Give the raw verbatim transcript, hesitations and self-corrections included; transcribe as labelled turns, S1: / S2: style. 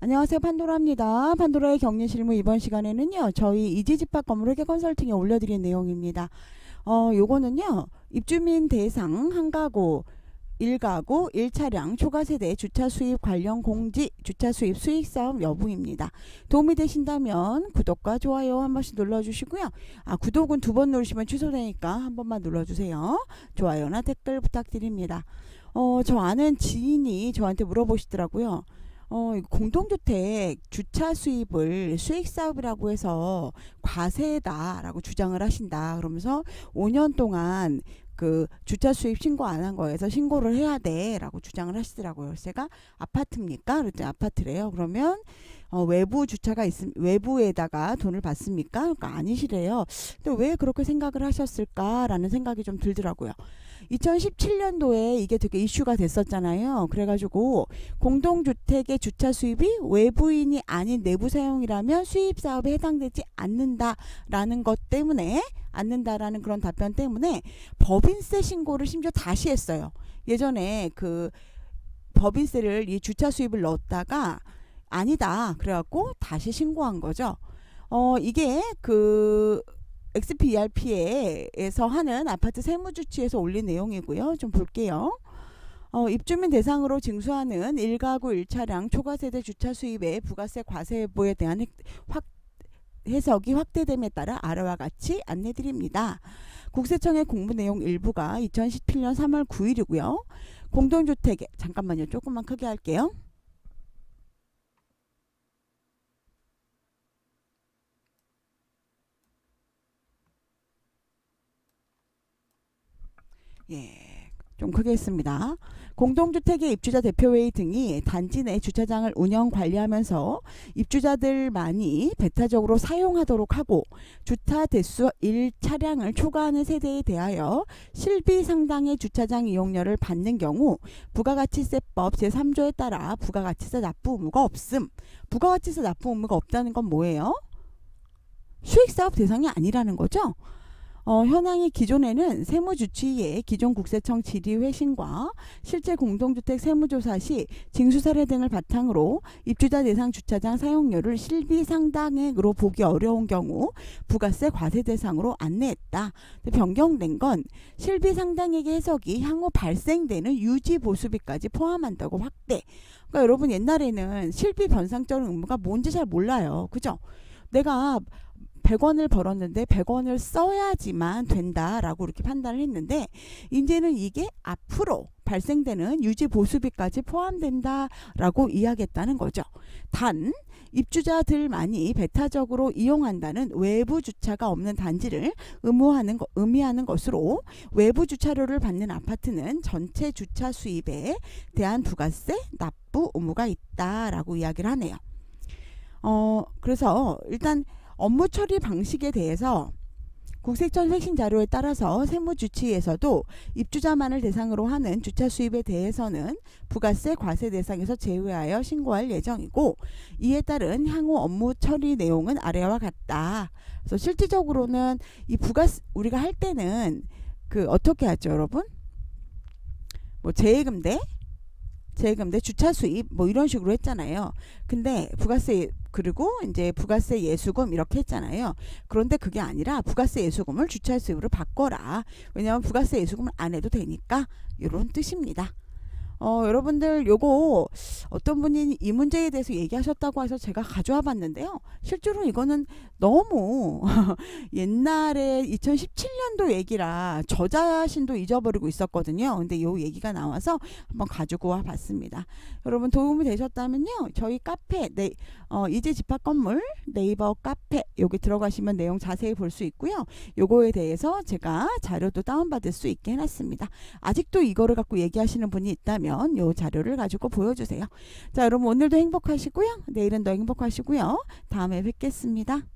S1: 안녕하세요, 판도라입니다. 판도라의 격리 실무 이번 시간에는요, 저희 이지집합 건물 회계 컨설팅에 올려드린 내용입니다. 어, 요거는요, 입주민 대상 한가구, 일가구, 일차량, 초과세대 주차 수입 관련 공지, 주차 수입 수익 사업 여부입니다. 도움이 되신다면 구독과 좋아요 한 번씩 눌러주시고요. 아, 구독은 두 번 누르시면 취소되니까 한 번만 눌러주세요. 좋아요나 댓글 부탁드립니다. 어, 저 아는 지인이 저한테 물어보시더라고요. 어, 공동주택 주차 수입을 수익사업이라고 해서 과세다라고 주장을 하신다. 그러면서 오 년 동안 그 주차 수입 신고 안 한 거에서 신고를 해야 돼 라고 주장을 하시더라고요. 그래서 제가 아파트입니까? 그랬더니 아파트래요. 그러면 어, 외부 주차가 있음, 외부에다가 돈을 받습니까? 그러니까 아니시래요. 근데 왜 그렇게 생각을 하셨을까라는 생각이 좀 들더라고요. 이천십칠 년도에 이게 되게 이슈가 됐었잖아요. 그래가지고 공동주택의 주차 수입이 외부인이 아닌 내부 사용이라면 수입 사업에 해당되지 않는다라는 것 때문에 않는다라는 그런 답변 때문에 법인세 신고를 심지어 다시 했어요. 예전에 그 법인세를 이 주차 수입을 넣었다가 아니다 그래갖고 다시 신고한 거죠. 어 이게 그 엑스피이알피에서 하는 아파트 세무주치에서 올린 내용이고요. 좀 볼게요. 어, 입주민 대상으로 징수하는 일가구 일차량 초과세대 주차 수입의 부가세 과세 여부에 대한 획, 확, 해석이 확대됨에 따라 아래와 같이 안내드립니다. 국세청의 공부 내용 일부가 이천십칠 년 삼월 구일이고요. 공동주택에 잠깐만요. 조금만 크게 할게요. 예, 좀 크게 했습니다. 공동주택의 입주자 대표회의 등이 단지 내 주차장을 운영 관리하면서 입주자들만이 배타적으로 사용하도록 하고 주차 대수 일 차량을 초과하는 세대에 대하여 실비 상당의 주차장 이용료를 받는 경우 부가가치세법 제삼 조에 따라 부가가치세 납부 의무가 없음. 부가가치세 납부 의무가 없다는 건 뭐예요? 수익사업 대상이 아니라는 거죠. 어, 현황이 기존에는 세무주치의의 기존 국세청 질의 회신과 실제 공동주택 세무조사 시 징수 사례 등을 바탕으로 입주자 대상 주차장 사용료를 실비 상당액으로 보기 어려운 경우 부가세 과세 대상으로 안내했다. 변경된 건 실비 상당액의 해석이 향후 발생되는 유지 보수비까지 포함한다고 확대. 그러니까 여러분 옛날에는 실비 변상적 의무가 뭔지 잘 몰라요. 그죠? 내가 백 원을 벌었는데 백 원을 써야지만 된다라고 이렇게 판단을 했는데 이제는 이게 앞으로 발생되는 유지 보수비까지 포함된다라고 이야기했다는 거죠. 단 입주자들만이 배타적으로 이용한다는 외부 주차가 없는 단지를 의무하는 거, 의미하는 것으로 외부 주차료를 받는 아파트는 전체 주차 수입에 대한 부가세 납부 의무가 있다라고 이야기를 하네요. 어, 그래서 일단 업무 처리 방식에 대해서 국세청 획신 자료에 따라서 세무주치의에서도 입주자만을 대상으로 하는 주차 수입에 대해서는 부가세 과세 대상에서 제외하여 신고할 예정이고 이에 따른 향후 업무 처리 내용은 아래와 같다. 그래서 실질적으로는 이 부가세 우리가 할 때는 그 어떻게 하죠, 여러분? 뭐 재예금 대 재예금 대 주차 수입 뭐 이런 식으로 했잖아요. 근데 부가세 그리고 이제 부가세 예수금 이렇게 했잖아요. 그런데 그게 아니라 부가세 예수금을 주차 수입으로 바꿔라. 왜냐하면 부가세 예수금을 안 해도 되니까 이런 뜻입니다. 어, 여러분들 요거 어떤 분이 이 문제에 대해서 얘기하셨다고 해서 제가 가져와 봤는데요. 실제로 이거는 너무 옛날에 이천십칠 년도 얘기라 저자신도 잊어버리고 있었거든요. 근데 요 얘기가 나와서 한번 가지고 와 봤습니다. 여러분 도움이 되셨다면요. 저희 카페 네, 어, 이지집합건물 네이버 카페 여기 들어가시면 내용 자세히 볼 수 있고요. 요거에 대해서 제가 자료도 다운받을 수 있게 해놨습니다. 아직도 이거를 갖고 얘기하시는 분이 있다면 요 자료를 가지고 보여주세요. 자, 여러분 오늘도 행복하시고요. 내일은 더 행복하시고요. 다음에 뵙겠습니다.